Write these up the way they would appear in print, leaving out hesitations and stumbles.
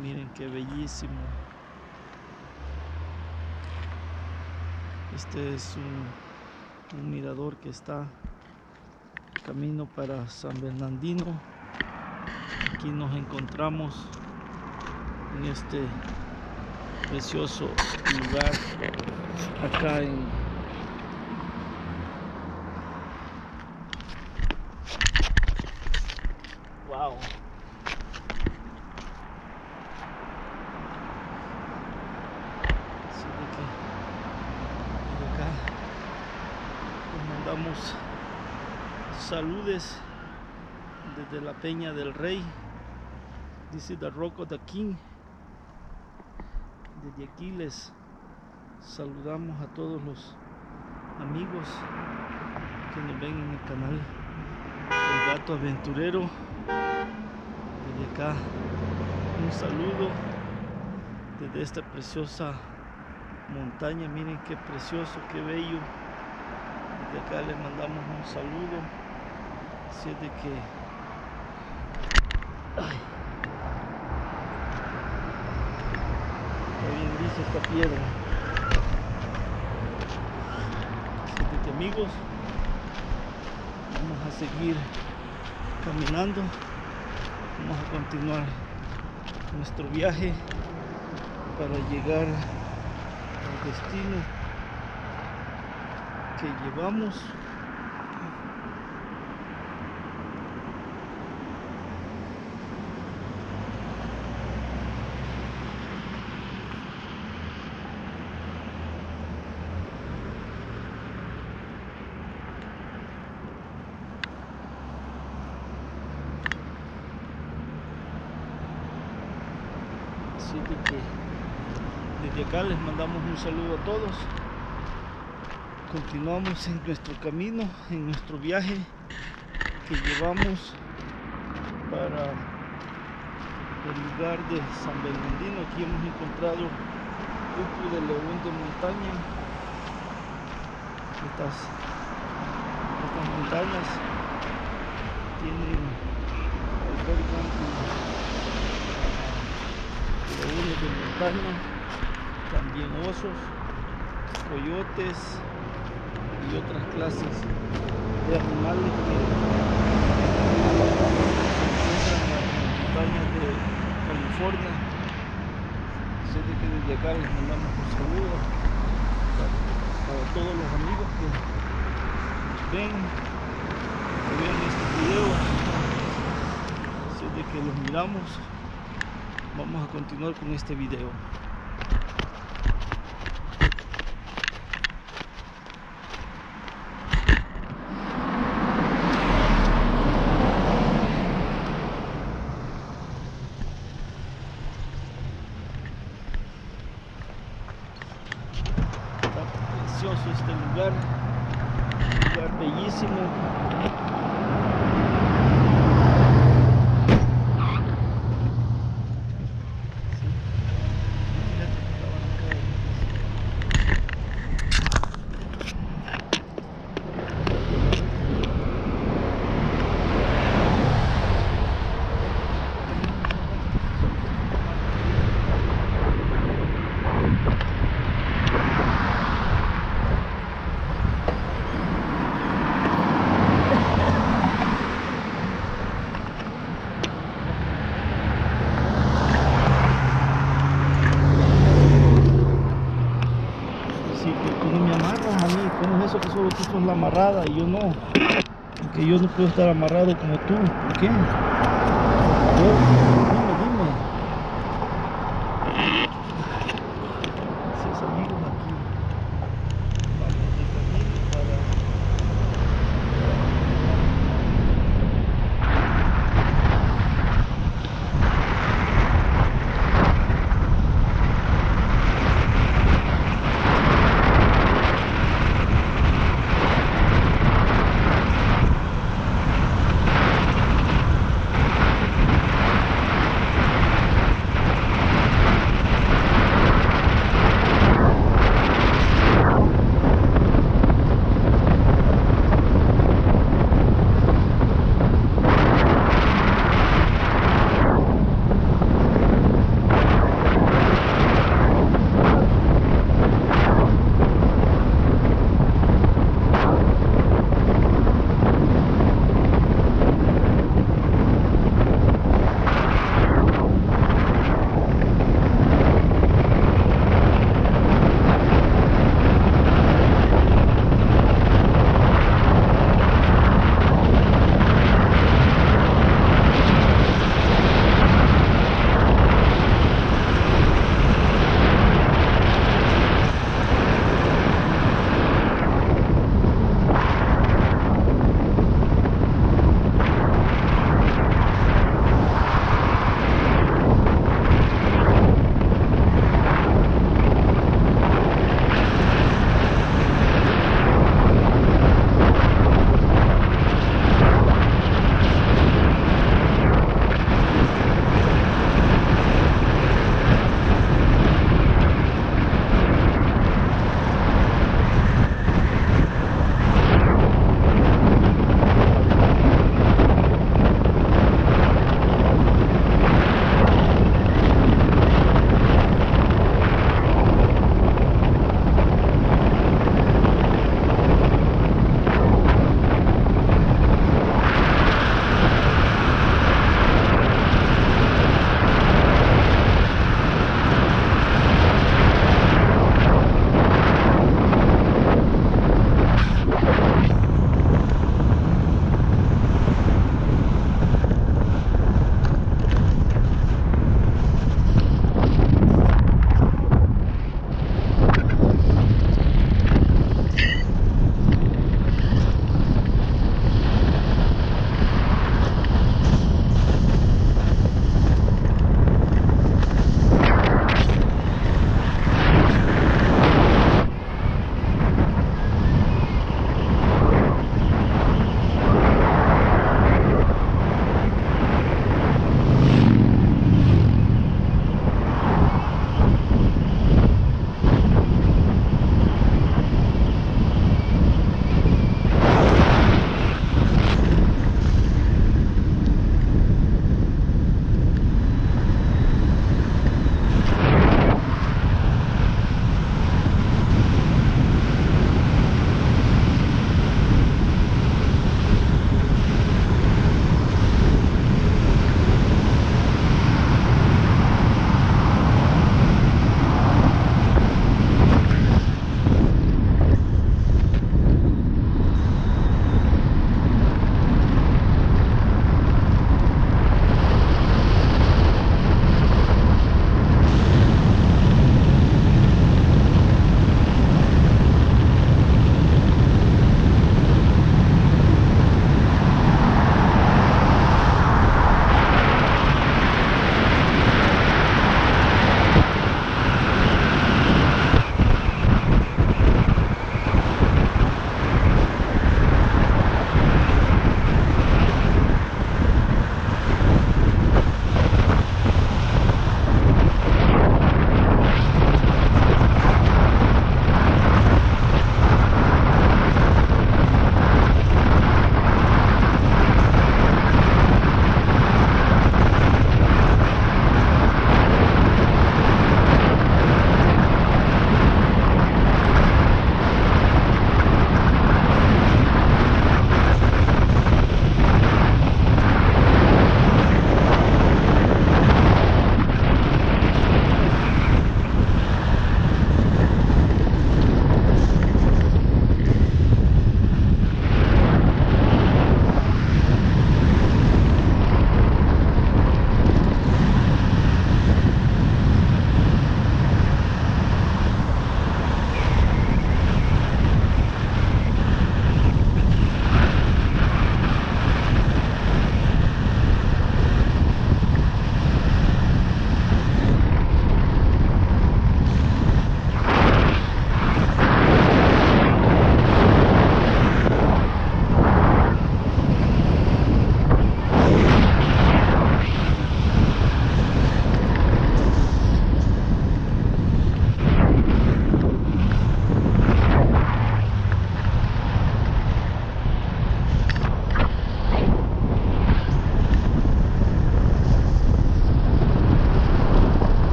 Miren qué bellísimo. Este es un mirador que está camino para San Bernardino. Aquí nos encontramos en este precioso lugar acá en wow. Así de que de acá les mandamos saludes desde la Peña del Rey. This is the Rock of the King. Desde aquí les saludamos a todos los amigos que nos ven en el canal El Gato Aventurero. Desde acá un saludo desde esta preciosa montaña. Miren qué precioso, qué bello. Desde acá les mandamos un saludo. Así es de que está bien lisa esta piedra. Así es de que, amigos, vamos a seguir caminando. Vamos a continuar nuestro viaje para llegar al destino que llevamos. Así de que desde acá les mandamos un saludo a todos. Continuamos en nuestro camino, en nuestro viaje que llevamos para el lugar de San Bernardino. Aquí hemos encontrado grupo de león de montaña. Estas montañas tienen leones de montaña, también osos, coyotes y otras clases de animales que se encuentran en las montañas de California. Así de que desde acá les mandamos un saludo para todos los amigos que ven este video. Así de que los miramos. Vamos a continuar con este video. Está precioso este lugar, un lugar bellísimo. Eso que solo tú sos la amarrada y yo no, porque yo no puedo estar amarrado como tú. ¿Por qué? Dime. Así es, amigos, aquí vamos de camino para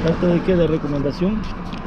¿Carta de qué? ¿De recomendación?